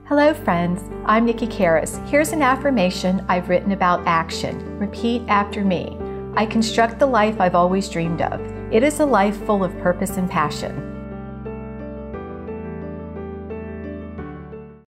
Hello friends, I'm Nikki Karis. Here's an affirmation I've written about action. Repeat after me. I construct the life I've always dreamed of. It is a life full of purpose and passion.